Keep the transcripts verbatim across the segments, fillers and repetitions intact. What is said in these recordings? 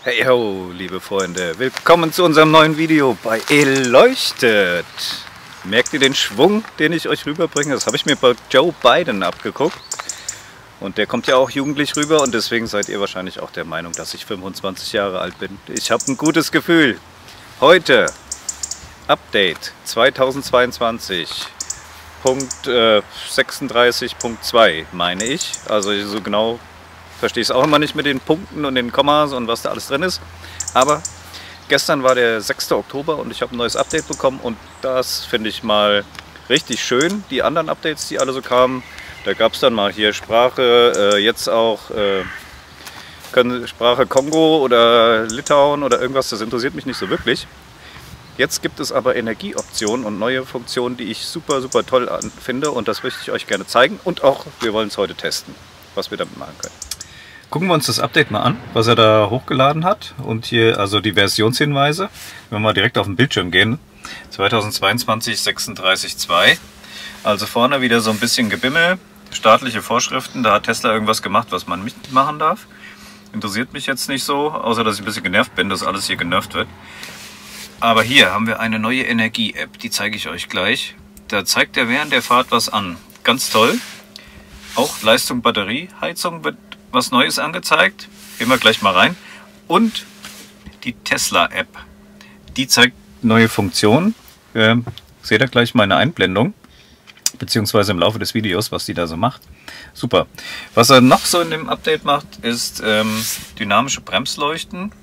Hey ho, liebe Freunde, willkommen zu unserem neuen Video bei Erleuchtet. Merkt ihr den Schwung, den ich euch rüberbringe? Das habe ich mir bei Joe Biden abgeguckt. Und der kommt ja auch jugendlich rüber und deswegen seid ihr wahrscheinlich auch der Meinung, dass ich fünfundzwanzig Jahre alt bin. Ich habe ein gutes Gefühl. Heute Update zweitausendzweiundzwanzig. Punkt äh, sechsunddreißig Punkt zwei meine ich. Also so genau verstehe ich es auch immer nicht mit den Punkten und den Kommas und was da alles drin ist. Aber gestern war der sechste Oktober und ich habe ein neues Update bekommen und das finde ich mal richtig schön. Die anderen Updates, die alle so kamen, da gab es dann mal hier Sprache, äh, jetzt auch äh, können, Sprache Kongo oder Litauen oder irgendwas, das interessiert mich nicht so wirklich. Jetzt gibt es aber Energieoptionen und neue Funktionen, die ich super, super toll finde und das möchte ich euch gerne zeigen und auch, wir wollen es heute testen, was wir damit machen können. Gucken wir uns das Update mal an, was er da hochgeladen hat und hier also die Versionshinweise. Wenn wir mal direkt auf den Bildschirm gehen, zweitausendzweiundzwanzig sechsunddreißig Punkt zwei, also vorne wieder so ein bisschen Gebimmel, staatliche Vorschriften, da hat Tesla irgendwas gemacht, was man nicht machen darf. Interessiert mich jetzt nicht so, außer dass ich ein bisschen genervt bin, dass alles hier genervt wird. Aber hier haben wir eine neue Energie-App, die zeige ich euch gleich. Da zeigt er während der Fahrt was an. Ganz toll. Auch Leistung Batterie, Heizung wird was Neues angezeigt. Gehen wir gleich mal rein. Und die Tesla-App. Die zeigt neue Funktionen. Ähm, seht ihr gleich meine Einblendung. Beziehungsweise im Laufe des Videos, was die da so macht. Super. Was er noch so in dem Update macht, ist ähm, dynamische Bremsleuchten.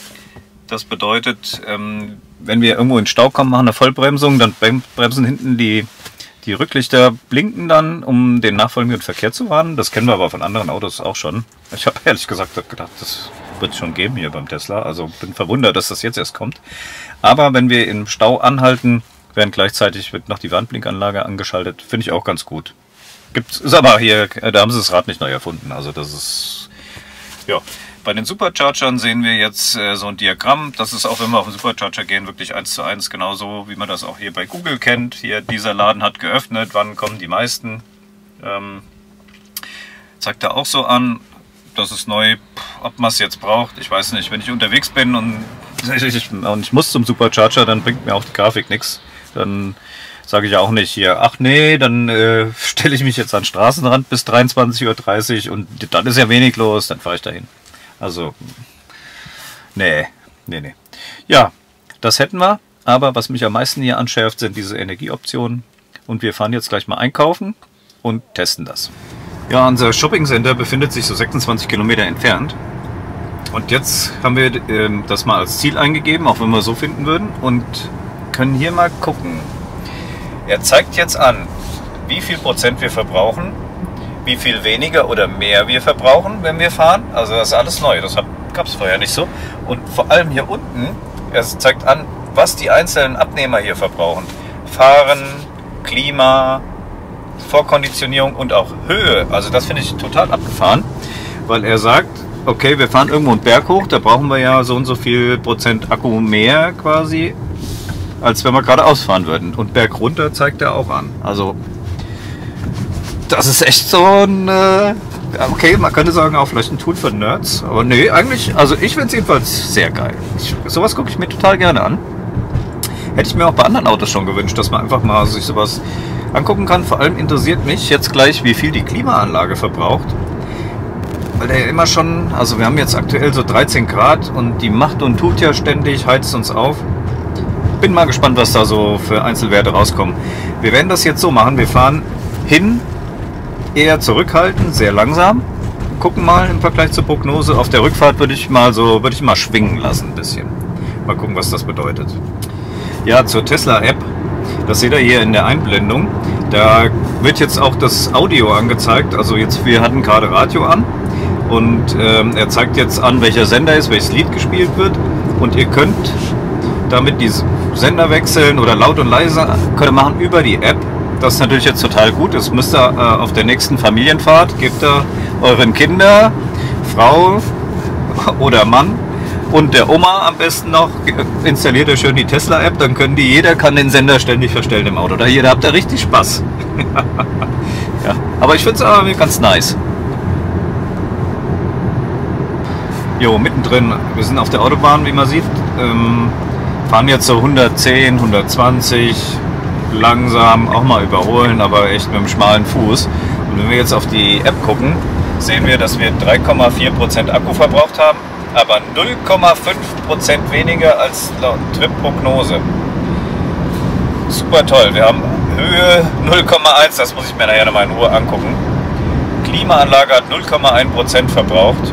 Das bedeutet, ähm, wenn wir irgendwo in Stau kommen, machen eine Vollbremsung, dann bremsen hinten die, die Rücklichter, blinken dann, um den nachfolgenden Verkehr zu warnen. Das kennen wir aber von anderen Autos auch schon. Ich habe ehrlich gesagt gedacht, das wird es schon geben hier beim Tesla. Also bin verwundert, dass das jetzt erst kommt. Aber wenn wir im Stau anhalten, werden gleichzeitig wird noch die Warnblinkanlage angeschaltet. Finde ich auch ganz gut. Gibt's, ist aber hier, da haben sie das Rad nicht neu erfunden. Also das ist, ja. Bei den Superchargern sehen wir jetzt äh, so ein Diagramm. Das ist auch, wenn wir auf den Supercharger gehen, wirklich eins zu eins genauso, wie man das auch hier bei Google kennt. Hier, dieser Laden hat geöffnet, wann kommen die meisten. Ähm, zeigt er auch so an, das ist neu. Ob man es jetzt braucht, ich weiß nicht. Wenn ich unterwegs bin und ich, und ich muss zum Supercharger, dann bringt mir auch die Grafik nichts. Dann sage ich auch nicht hier, ach nee, dann äh, stelle ich mich jetzt an den Straßenrand bis dreiundzwanzig Uhr dreißig und dann ist ja wenig los, dann fahre ich dahin. Also, nee, nee, nee. Ja, das hätten wir, aber was mich am meisten hier anschärft, sind diese Energieoptionen. Und wir fahren jetzt gleich mal einkaufen und testen das. Ja, unser Shopping Center befindet sich so sechsundzwanzig Kilometer entfernt. Und jetzt haben wir äh, das mal als Ziel eingegeben, auch wenn wir so finden würden. Und können hier mal gucken. Er zeigt jetzt an, wie viel Prozent wir verbrauchen. Wie viel weniger oder mehr wir verbrauchen, wenn wir fahren. Also das ist alles neu, das gab es vorher nicht so. Und vor allem hier unten, es zeigt an, was die einzelnen Abnehmer hier verbrauchen. Fahren, Klima, Vorkonditionierung und auch Höhe. Also das finde ich total abgefahren, weil er sagt, okay, wir fahren irgendwo einen Berg hoch, da brauchen wir ja so und so viel Prozent Akku mehr quasi, als wenn wir geradeaus fahren würden. Und Berg runter zeigt er auch an. Also das ist echt so ein, äh, okay, man könnte sagen, auch vielleicht ein Tool für Nerds. Aber nee, eigentlich, also ich finde es jedenfalls sehr geil. Ich, sowas gucke ich mir total gerne an. Hätte ich mir auch bei anderen Autos schon gewünscht, dass man einfach mal sich sowas angucken kann. Vor allem interessiert mich jetzt gleich, wie viel die Klimaanlage verbraucht. Weil der ja immer schon, also wir haben jetzt aktuell so dreizehn Grad und die macht und tut ja ständig, heizt uns auf. Bin mal gespannt, was da so für Einzelwerte rauskommen. Wir werden das jetzt so machen, wir fahren hin, eher zurückhaltend, sehr langsam. Gucken mal im Vergleich zur Prognose. Auf der Rückfahrt würde ich mal so, würde ich mal schwingen lassen ein bisschen. Mal gucken, was das bedeutet. Ja, zur Tesla-App. Das seht ihr hier in der Einblendung. Da wird jetzt auch das Audio angezeigt. Also jetzt, wir hatten gerade Radio an und ähm, er zeigt jetzt an, welcher Sender ist, welches Lied gespielt wird. Und ihr könnt damit die Sender wechseln oder laut und leise könnt ihr machen über die App. Das ist natürlich jetzt total gut. Das müsst ihr äh, auf der nächsten Familienfahrt, gebt ihr euren Kinder, Frau oder Mann und der Oma am besten noch, installiert ihr schön die Tesla-App, dann können die, jeder kann den Sender ständig verstellen im Auto. Da jeder habt ihr richtig Spaß. Ja, aber ich finde es aber ganz nice. Jo, mittendrin. Wir sind auf der Autobahn, wie man sieht. Ähm, fahren jetzt so hundertzehn, hundertzwanzig. Langsam, auch mal überholen, aber echt mit einem schmalen Fuß. Und wenn wir jetzt auf die App gucken, sehen wir, dass wir drei Komma vier Prozent Akku verbraucht haben, aber null Komma fünf Prozent weniger als laut Trip-Prognose. Super toll. Wir haben Höhe null Komma eins, das muss ich mir nachher nochmal in Ruhe angucken. Klimaanlage hat null Komma eins Prozent verbraucht.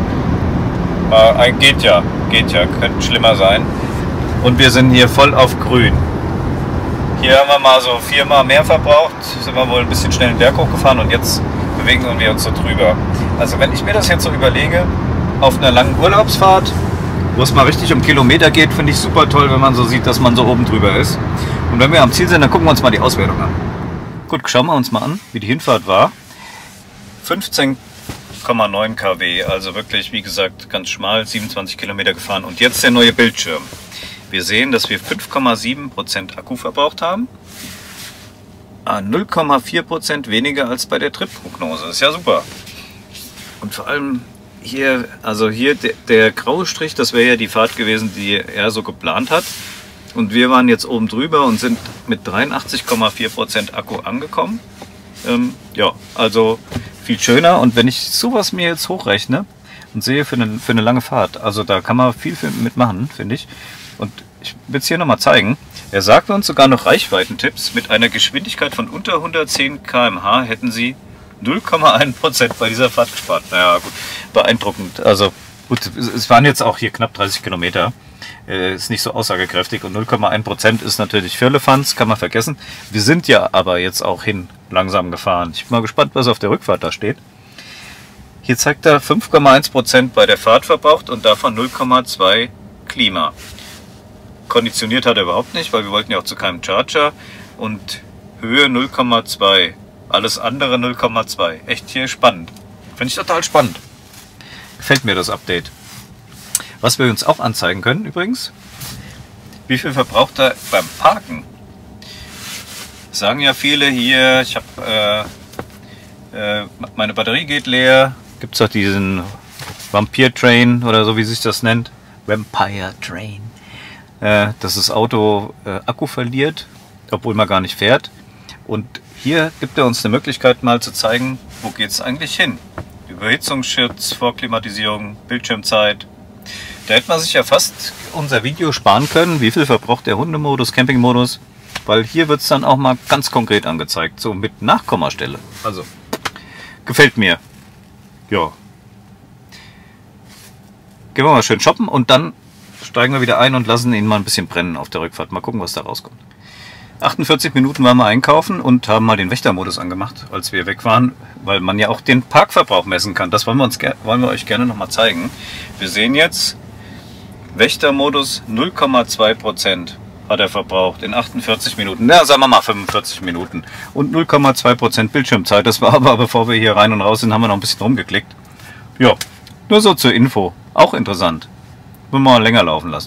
Äh, geht ja, geht ja, könnte schlimmer sein. Und wir sind hier voll auf grün. Hier haben wir mal so viermal mehr verbraucht, sind wir wohl ein bisschen schnell den Berg hochgefahren und jetzt bewegen wir uns so drüber. Also wenn ich mir das jetzt so überlege, auf einer langen Urlaubsfahrt, wo es mal richtig um Kilometer geht, finde ich super toll, wenn man so sieht, dass man so oben drüber ist. Und wenn wir am Ziel sind, dann gucken wir uns mal die Auswertung an. Gut, schauen wir uns mal an, wie die Hinfahrt war. fünfzehn Komma neun Kilometer, also wirklich, wie gesagt, ganz schmal, siebenundzwanzig Kilometer gefahren. Und jetzt der neue Bildschirm. Wir sehen, dass wir fünf Komma sieben Prozent Akku verbraucht haben. null Komma vier Prozent weniger als bei der Trip-Prognose. Das ist ja super. Und vor allem hier, also hier der, der graue Strich, das wäre ja die Fahrt gewesen, die er so geplant hat. Und wir waren jetzt oben drüber und sind mit dreiundachtzig Komma vier Prozent Akku angekommen. Ähm, ja, also viel schöner. Und wenn ich sowas mir jetzt hochrechne und sehe für eine, für eine lange Fahrt, also da kann man viel mitmachen, finde ich. Und ich will es hier nochmal zeigen. Er sagt uns sogar noch Reichweitentipps. Mit einer Geschwindigkeit von unter hundertzehn Kilometer pro Stunde hätten Sie null Komma eins Prozent bei dieser Fahrt gespart. Naja, gut, beeindruckend. Also gut, es waren jetzt auch hier knapp dreißig Kilometer. Äh, ist nicht so aussagekräftig und null Komma eins Prozent ist natürlich Firlefanz, kann man vergessen. Wir sind ja aber jetzt auch hin langsam gefahren. Ich bin mal gespannt, was auf der Rückfahrt da steht. Hier zeigt er fünf Komma eins Prozent bei der Fahrt verbraucht und davon null Komma zwei Klima. Konditioniert hat er überhaupt nicht, weil wir wollten ja auch zu keinem Charger. Und Höhe null Komma zwei. Alles andere null Komma zwei. Echt hier spannend. Finde ich total spannend. Gefällt mir das Update. Was wir uns auch anzeigen können übrigens, wie viel verbraucht er beim Parken. Sagen ja viele hier, ich habe äh, äh, meine Batterie geht leer. Gibt es auch diesen Vampire Train oder so wie sich das nennt. Vampire Train. Dass das Auto äh, Akku verliert, obwohl man gar nicht fährt. Und hier gibt er uns eine Möglichkeit mal zu zeigen, wo geht es eigentlich hin. Überhitzungsschutz, Vorklimatisierung, Bildschirmzeit. Da hätte man sich ja fast unser Video sparen können. Wie viel verbraucht der Hundemodus, Campingmodus? Weil hier wird es dann auch mal ganz konkret angezeigt, so mit Nachkommastelle. Also, gefällt mir. Ja. Gehen wir mal schön shoppen und dann steigen wir wieder ein und lassen ihn mal ein bisschen brennen auf der Rückfahrt. Mal gucken, was da rauskommt. achtundvierzig Minuten waren wir einkaufen und haben mal den Wächtermodus angemacht, als wir weg waren, weil man ja auch den Parkverbrauch messen kann. Das wollen wir, uns, wollen wir euch gerne nochmal zeigen. Wir sehen jetzt, Wächtermodus null Komma zwei Prozent hat er verbraucht in achtundvierzig Minuten. Na, sagen wir mal fünfundvierzig Minuten. Und null Komma zwei Prozent Bildschirmzeit. Das war aber, bevor wir hier rein und raus sind, haben wir noch ein bisschen rumgeklickt. Ja, nur so zur Info. Auch interessant. Wollen wir mal länger laufen lassen.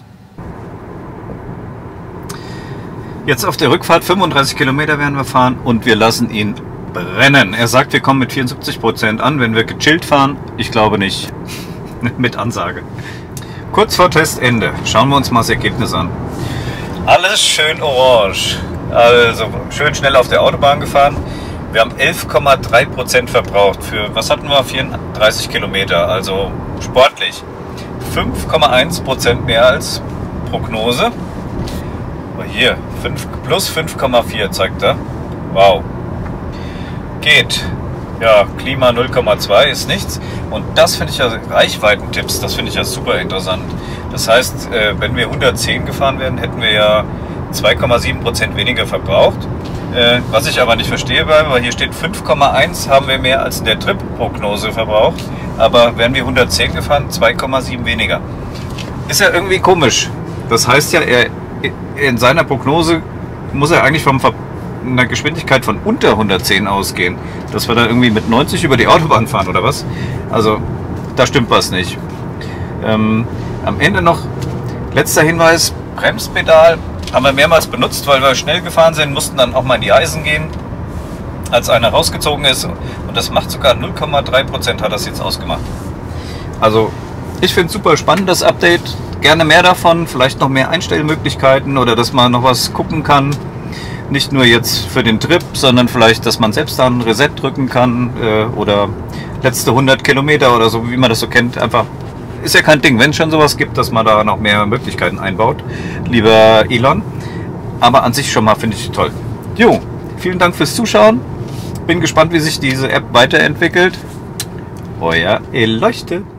Jetzt auf der Rückfahrt fünfunddreißig Kilometer werden wir fahren und wir lassen ihn brennen. Er sagt, wir kommen mit vierundsiebzig Prozent an, wenn wir gechillt fahren. Ich glaube nicht. Mit Ansage. Kurz vor Testende. Schauen wir uns mal das Ergebnis an. Alles schön orange. Also schön schnell auf der Autobahn gefahren. Wir haben elf Komma drei Prozent verbraucht für, was hatten wir, vierunddreißig Kilometer. Also sportlich. fünf Komma eins Prozent mehr als Prognose. Hier, fünf, plus fünf Komma vier zeigt er. Wow. Geht. Ja, Klima null Komma zwei ist nichts. Und das finde ich ja, Reichweitentipps, das finde ich ja super interessant. Das heißt, wenn wir hundertzehn gefahren wären, hätten wir ja zwei Komma sieben Prozent weniger verbraucht. Was ich aber nicht verstehe, weil hier steht fünf Komma eins haben wir mehr als in der Trip-Prognose verbraucht. Aber wären wir hundertzehn gefahren, zwei Komma sieben weniger. Ist ja irgendwie komisch. Das heißt ja, er, in seiner Prognose muss er eigentlich von einer Geschwindigkeit von unter hundertzehn ausgehen. Dass wir da irgendwie mit neunzig über die Autobahn fahren oder was? Also, da stimmt was nicht. Ähm, am Ende noch letzter Hinweis, Bremspedal haben wir mehrmals benutzt, weil wir schnell gefahren sind, mussten dann auch mal in die Eisen gehen, als einer rausgezogen ist. Und das macht sogar null Komma drei Prozent hat das jetzt ausgemacht. Also Ich finde es super spannend, das Update. Gerne mehr davon, vielleicht noch mehr Einstellmöglichkeiten oder dass man noch was gucken kann. Nicht nur jetzt für den Trip, sondern vielleicht, dass man selbst dann Reset drücken kann äh, oder letzte hundert Kilometer oder so, wie man das so kennt. Einfach, ist ja kein Ding, wenn es schon sowas gibt, dass man da noch mehr Möglichkeiten einbaut. Lieber Elon. Aber an sich schon mal finde ich toll. Jo, vielen Dank fürs Zuschauen. Bin gespannt, wie sich diese App weiterentwickelt. Euer Erleuchtet.